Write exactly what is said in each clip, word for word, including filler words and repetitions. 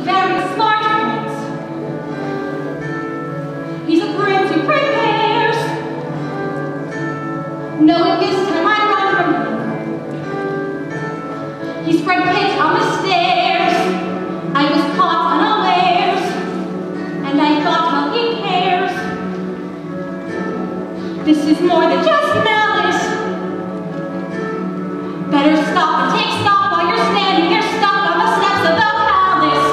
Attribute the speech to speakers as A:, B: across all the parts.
A: very smart prince. He's a prince who prepares, knowing this time I'd run from him. He spread pitch on the stairs. I was caught unawares, and I thought, well, he cares. This is more than just malice. Better stop and take stock while you're standing there stuck on the steps of the palace.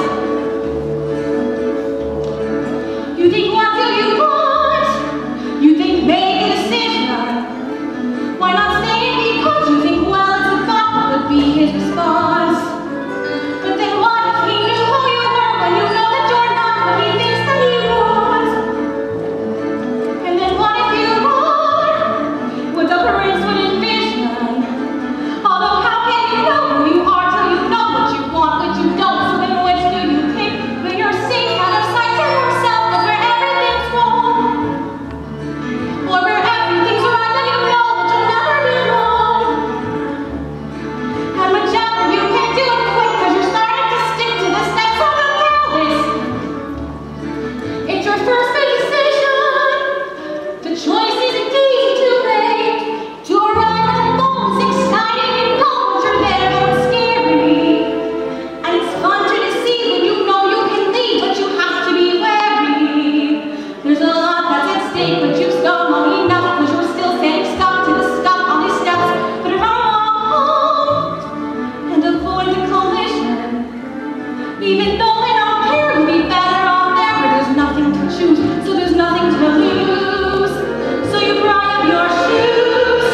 A: You think, what do you want? You think, make a decision. Why not say it because you think, well, it's a thought, what would be his response? But then what if he knew who you were when you know that you're not what he thinks that he was? And then what if you are what the prince would envision? Although how can you know who you are till you know what you want, what you don't? So then which do you pick? When you're safe out of sight to yourself, but where everything's wrong, or where everything's right and you know but you'll never be wrong. And whichever you pick, do it quick, cause you're starting to stick to the steps of the palace. It's your first big decision. The choice isn't easy to make. To arrive at the goal's exciting and goals are there, but it's scary. And it's fun to deceive when you know you can lead, but you have to be wary. There's a lot that's at stake, but you've gone long enough, cause you're still standing stuck to the stuff on these steps. But if I walk and avoid the collision, even though I don't care, you'll be better off there where there's nothing to choose, so there's nothing to lose. So you pry up your shoes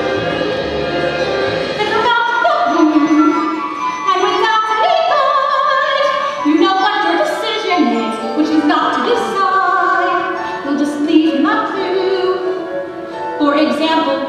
A: and come out the room, and without any guide, you know what your decision is, which is not to decide. You'll just leave him up to, for example,